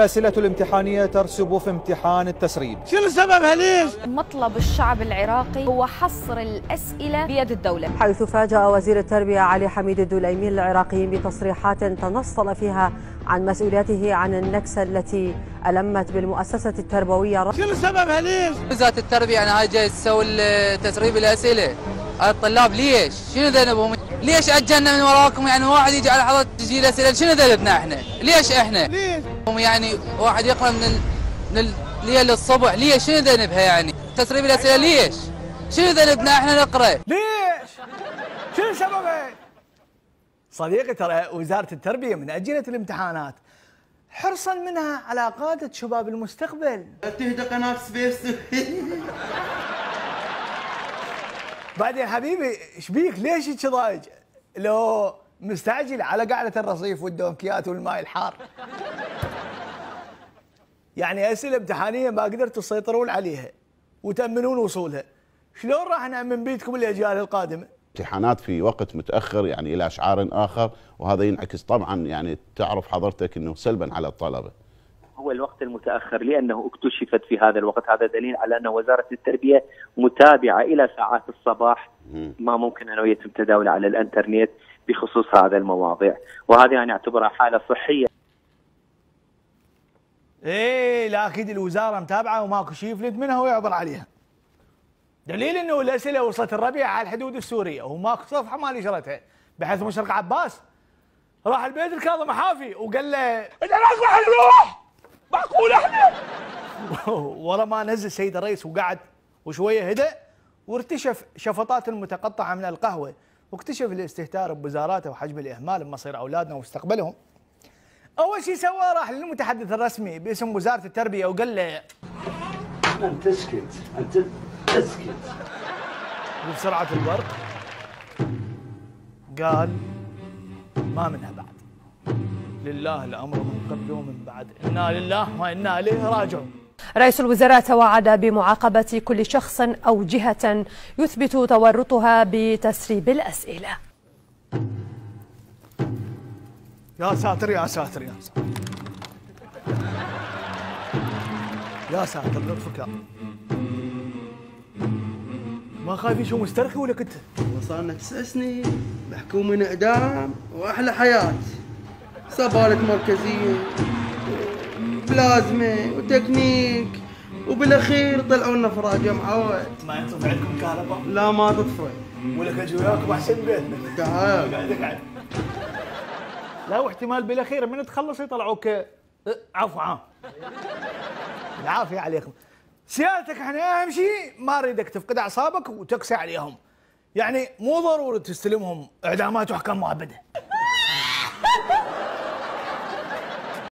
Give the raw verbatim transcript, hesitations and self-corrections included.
الأسئلة الامتحانية ترسب في امتحان التسريب. شنو سببها ليش؟ مطلب الشعب العراقي هو حصر الأسئلة بيد الدولة، حيث فاجأ وزير التربية علي حميد الدليمي العراقيين بتصريحات تنصل فيها عن مسؤوليته عن النكسة التي ألمت بالمؤسسة التربوية. شنو سببها ليش؟ وزارة التربية يعني هاي جاي تسوي تسريب الأسئلة على الطلاب. ليش؟ شنو ذنبهم؟ ليش أجلنا من وراكم؟ يعني واحد يجي على حضرتك تجي الأسئلة، شنو ذنبنا احنا؟ ليش احنا؟ ليش؟ يعني واحد يقرأ من ال... من الليل للصبح، ليش؟ شنو ذنبها يعني؟ تسريب الأسئلة ليش؟ شنو ذنبنا احنا نقرأ؟ ليش؟ شنو سببها؟ صديقي ترى وزارة التربية من أجلة الامتحانات حرصا منها على قادة شباب المستقبل. تهدى قناة سبيس. بعدين حبيبي ايش بيك؟ ليش هيك ضايج؟ لو مستعجل على قاعدة الرصيف والدونكيات والماء الحار. يعني أسئلة امتحانية ما قدرتوا تسيطرون عليها وتأمنون وصولها، شلون راح نأمن بيتكم الأجيال القادمة؟ امتحانات في وقت متأخر يعني إلى أشعار آخر، وهذا ينعكس طبعا يعني تعرف حضرتك أنه سلبا على الطلبة. هو الوقت المتأخر لأنه اكتشفت في هذا الوقت، هذا دليل على أن وزارة التربية متابعة إلى ساعات الصباح ما ممكن أنه يتم تداوله على الإنترنت بخصوص هذا المواضيع، وهذه أنا أعتبرها حالة صحية. ايه لا اكيد الوزاره متابعه وماكو شيء يفلت منها ويعبر عليها. دليل انه الاسئله وصلت الربيع على الحدود السوريه وماكو صفحه ما نشرتها، بحيث مشرق عباس راح البيت الكاظم حافي وقال له انت راح نروح معقول احنا. ورا ما نزل السيد الرئيس وقعد وشويه هدأ وارتشف شفطات المتقطعه من القهوه، واكتشف الاستهتار بوزاراته وحجم الاهمال بمصير اولادنا ومستقبلهم. أول شيء سواه راح للمتحدث الرسمي باسم وزارة التربية وقال له أنت تسكت، أنت تسكت. وبسرعة البرق قال ما منها بعد، لله الأمر من قبل ومن بعد، إنا لله وإنا إليه راجعون. رئيس الوزراء توعد بمعاقبة كل شخص أو جهة يثبت تورطها بتسريب الأسئلة. يا ساتر يا ساتر يا ساتر يا ساتر لطفك يا ما خايف شو مسترخي ولا كنت؟ وصلنا تسع سنين بحكومة إعدام وأحلى حياة، صبالة مركزية بلازمة وتكنيك، وبالأخير طلعوا لنا فراج يا معود. ما ينطفي عندكم كهرباء؟ لا ما تطفي. ولك أجي وياكم أحسن بيتنا. تعال قاعد قاعد. لا واحتمال بالاخير من تخلص يطلعوك عفوا عام. العافيه عليكم. سيادتك احنا اهم شيء ما نريدك تفقد اعصابك وتقسى عليهم. يعني مو ضروري تستلمهم اعدامات واحكام مؤبده.